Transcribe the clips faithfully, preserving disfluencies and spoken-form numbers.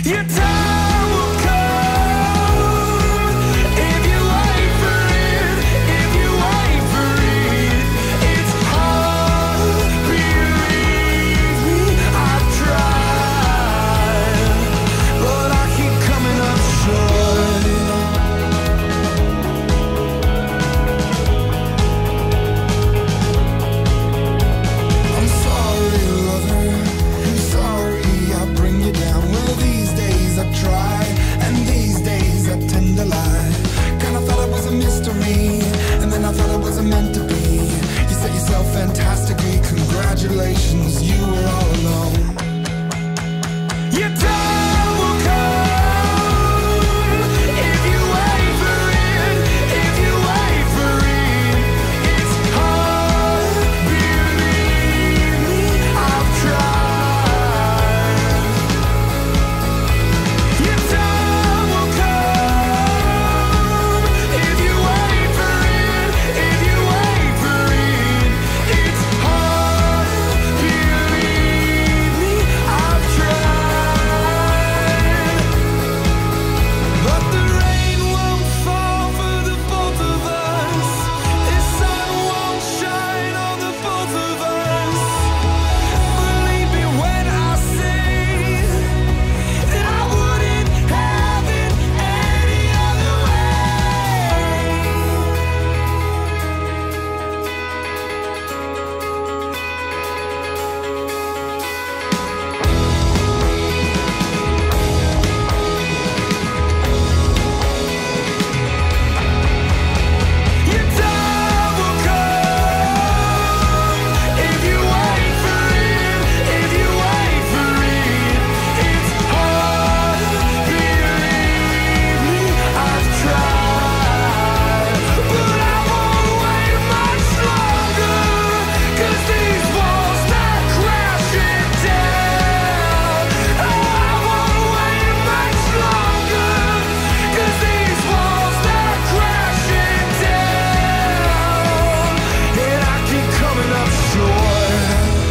Your time will come if you wait for it, if you wait for it. It's hard, believe me, I've tried, but I keep coming up short. I'm sorry, lover, I'm sorry I bring you down. Well, these days I try, and these days I tend to lie. Kinda thought it was a mystery, and then I thought it was meant to be. You set yourself fantastically, congratulations, you were all alone. Your time will come if you wait for it, if you wait for it. It's hard, believe me, I've tried. Your time will come if you wait for it, if you wait for it. It's hard, believe me, I've tried. But the rain won't fall for the both of us. The sun won't shine on the both of us. Believe me when I say that I wouldn't have it any other Your time will come if you wait for it, if you wait for it. It's hard, believe me, I've tried, but I won't wait much longer, 'cause these walls start crashing down. Oh, I won't wait much longer, 'cause these walls start crashing down, and I keep coming up short.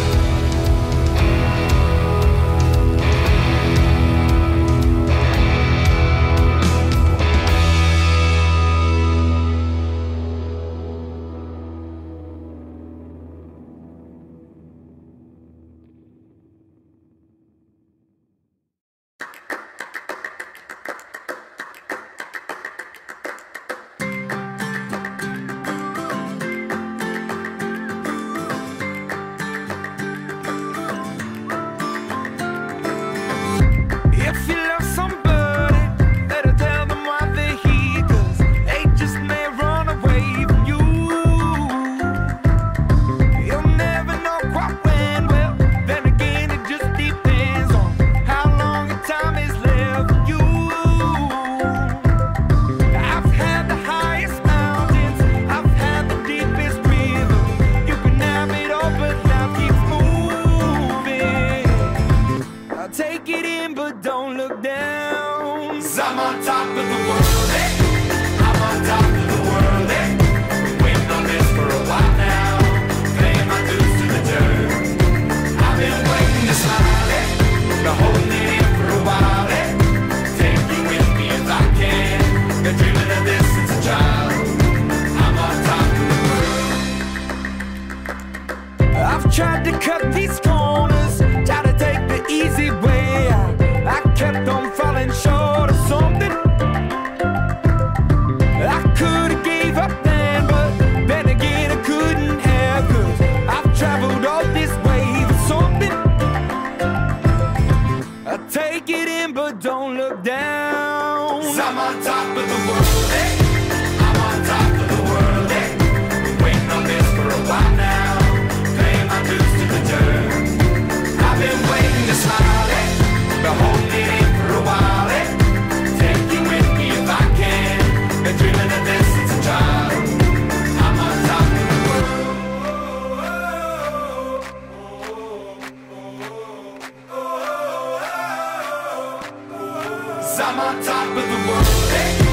If you love somebody, better tell them why they're here, 'cause they just may run away from you. You'll never know quite when, well, then again it just depends on how long your time is left for you. I've had the highest mountains, I've had the deepest river. You can have it all, but life keeps moving. I'll take it in, but don't look down. 'Cause I'm on top of the world, eh? I'm on top of the world, eh? Waiting on this for a while now, paying my dues to the dirt. I've been waiting to smile, eh? Been holding it in for a while, eh? Take you with me if I can. Been dreaming of this since a child. I'm on top of the world. I've tried to cut these corners, tried to take the easy way out. I kept on falling short of something. I could've gave up then, but then again I couldn't have, 'cause I've traveled all this way for something. I take it in, but don't look down. 'Cause I'm on top of the world, eh? I'm on top of the world, eh? Waiting on this for a while now, paying my dues to the dirt. I've been waiting to smile, eh? Been holding it in for a while, eh? Take you with me if I can. Been dreaming of this since a child. I'm on top of the world. 'Cause I'm on top of the world, eh?